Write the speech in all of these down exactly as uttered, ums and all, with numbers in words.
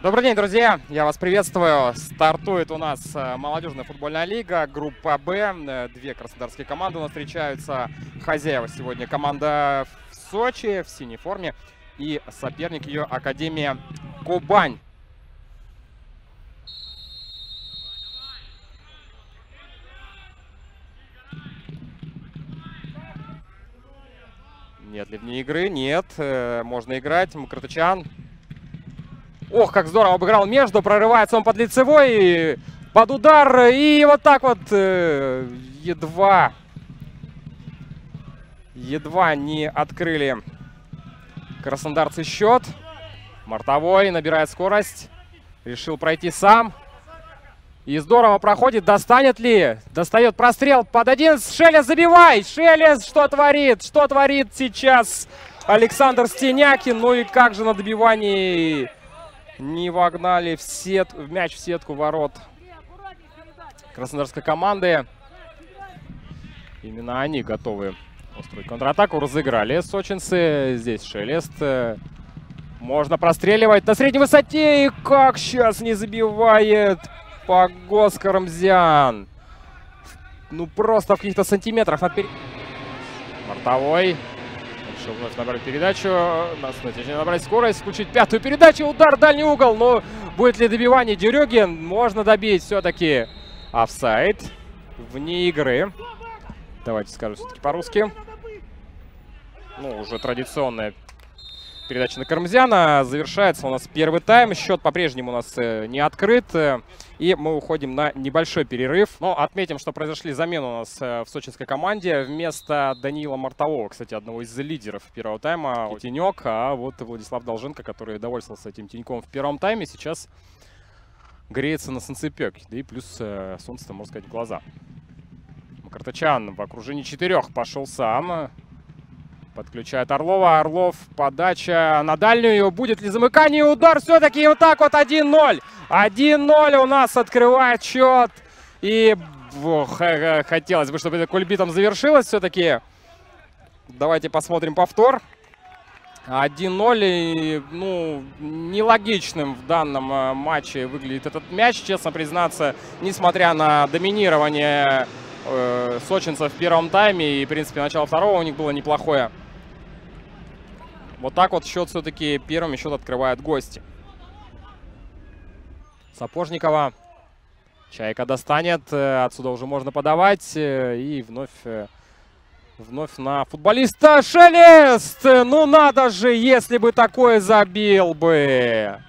Добрый день, друзья! Я вас приветствую. Стартует у нас молодежная футбольная лига, группа Б. Две краснодарские команды у нас встречаются. Хозяева сегодня команда в Сочи в синей форме и соперник ее Академия Кубань. Нет ли вне игры? Нет. Можно играть. Мкртычан. Ох, как здорово обыграл между. Прорывается он под лицевой. Под удар. И вот так вот э, едва. Едва не открыли краснодарцы счет. Мартовой набирает скорость. Решил пройти сам. И здорово проходит. Достанет ли? Достает прострел под одиннадцать. Шелест, забивай! Шелест, что творит? Что творит сейчас Александр Стенякин? Ну и как же на добивании не вогнали в, сет... в мяч в сетку ворот краснодарской команды. Именно они готовы устроить контратаку. Разыграли сочинцы. Здесь Шелест. Можно простреливать на средней высоте. И как сейчас не забивает Погос Карамзян. Ну просто в каких-то сантиметрах от перед... Мартовой. Решил вновь набрать передачу. Нас набрать скорость. Включить пятую передачу. Удар в дальний угол. Но будет ли добивание? Дерюгин. Можно добить все-таки. Офсайд. Вне игры. Давайте скажу все-таки по-русски. Ну, уже традиционная передача на Карамзяна. Завершается у нас первый тайм. Счет по-прежнему у нас не открыт. И мы уходим на небольшой перерыв. Но отметим, что произошли замены у нас в сочинской команде. Вместо Даниила Мартового, кстати, одного из лидеров первого тайма, Тенек. А вот Владислав Долженко, который довольствовался этим теньком в первом тайме, сейчас греется на солнцепёке. Да и плюс солнце-то, можно сказать, в глаза. Мкртычан в окружении четырех пошел сам. Подключает Орлова. Орлов. Подача на дальнюю. Будет ли замыкание? Удар все-таки вот так вот. один ноль. один ноль у нас открывает счет. И ох, хотелось бы, чтобы это кульбитом завершилось все-таки. Давайте посмотрим повтор. один ноль. И, ну, нелогичным в данном матче выглядит этот мяч, честно признаться. Несмотря на доминирование э, сочинцев в первом тайме. И, в принципе, начало второго у них было неплохое. Вот так вот счет все-таки первым счет открывают гости. Сапожникова. Чайка достанет. Отсюда уже можно подавать. И вновь, вновь на футболиста Шелест. Ну надо же, если бы такое забил бы.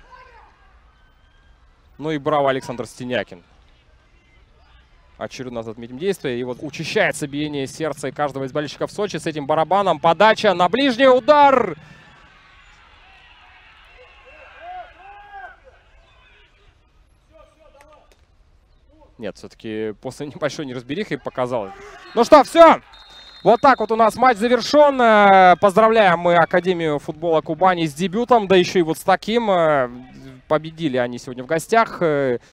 Ну и браво, Александр Стенякин. Очередной нас отметим действие. И вот учащается биение сердца каждого из болельщиков Сочи с этим барабаном. Подача на ближний удар. Нет, все-таки после небольшой неразберихи показалось. Ну что, все. Вот так вот у нас матч завершен. Поздравляем мы Академию футбола Кубани с дебютом. Да еще и вот с таким. Победили они сегодня в гостях.